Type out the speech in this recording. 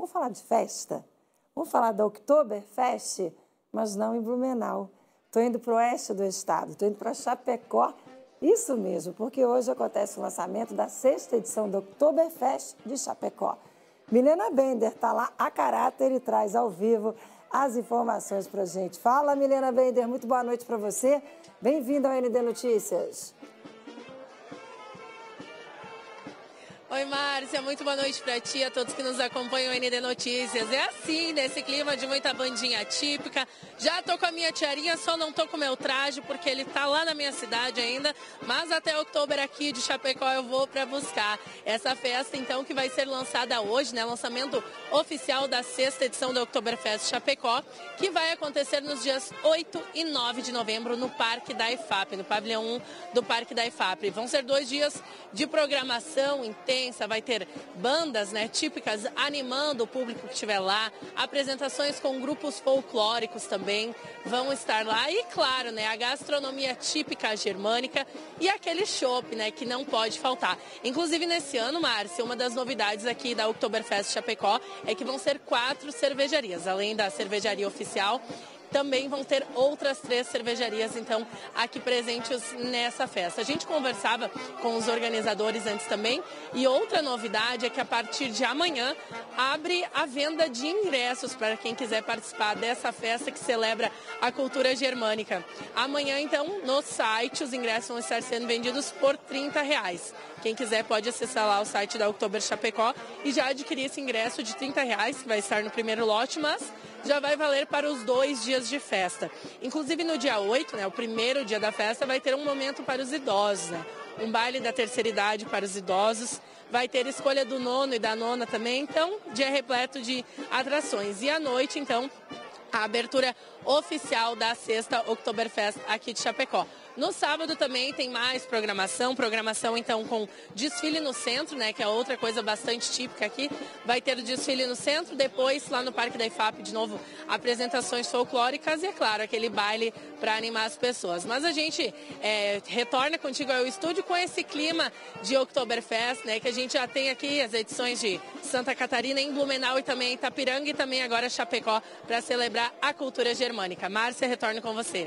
Vamos falar de festa? Vamos falar da Oktoberfest, mas não em Blumenau. Estou indo para o oeste do estado, estou indo para Chapecó. Isso mesmo, porque hoje acontece o lançamento da 6ª edição do Oktoberfest de Chapecó. Milena Bender está lá a caráter e traz ao vivo as informações para a gente. Fala, Milena Bender, muito boa noite para você. Bem-vinda ao ND Notícias. Oi, Márcia, muito boa noite para ti, a todos que nos acompanham no ND Notícias. É assim, nesse clima de muita bandinha típica. Já tô com a minha tiarinha, só não tô com o meu traje, porque ele tá lá na minha cidade ainda. Mas até outubro aqui de Chapecó eu vou para buscar essa festa, então, que vai ser lançada hoje, né? Lançamento oficial da 6ª edição do Oktoberfest Chapecó, que vai acontecer nos dias 8 e 9 de novembro no Parque da IFAP, no pavilhão 1 do Parque da IFAP. Vão ser 2 dias de programação intensa. Vai ter bandas, né, típicas animando o público que estiver lá, apresentações com grupos folclóricos também vão estar lá e, claro, né, a gastronomia típica germânica e aquele chopp, né, que não pode faltar. Inclusive, nesse ano, Márcia, uma das novidades aqui da Oktoberfest Chapecó é que vão ser 4 cervejarias, além da cervejaria oficial. Também vão ter outras 3 cervejarias, então, aqui presentes nessa festa. A gente conversava com os organizadores antes também, e outra novidade é que a partir de amanhã abre a venda de ingressos para quem quiser participar dessa festa que celebra a cultura germânica. Amanhã, então, no site, os ingressos vão estar sendo vendidos por R$30. Quem quiser pode acessar lá o site da Oktober Chapecó e já adquirir esse ingresso de R$30, que vai estar no primeiro lote, mas já vai valer para os 2 dias de festa. Inclusive no dia 8, né, o primeiro dia da festa, vai ter um momento para os idosos, né? Um baile da terceira idade para os idosos. Vai ter escolha do nono e da nona também, então dia repleto de atrações. E à noite, então, a abertura oficial da 6ª Oktoberfest aqui de Chapecó. No sábado também tem mais programação então com desfile no centro, né, que é outra coisa bastante típica aqui. Vai ter o desfile no centro, depois lá no Parque da IFAP, de novo, apresentações folclóricas e, é claro, aquele baile para animar as pessoas. Mas a gente retorna contigo ao estúdio com esse clima de Oktoberfest, né, que a gente já tem aqui as edições de Santa Catarina, em Blumenau e também em Itapiranga e também agora Chapecó, para celebrar a cultura germânica. Márcia, retorno com você.